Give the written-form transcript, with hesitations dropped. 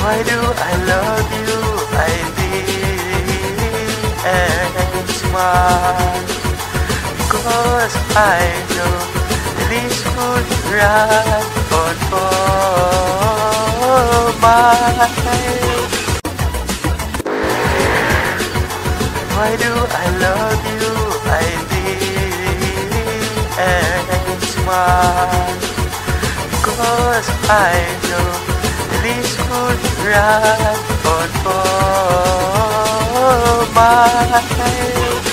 Why do I love you? I live and smile because I know this would run on for mine. Why do I love you? I live and smile because I know this would run on for mine.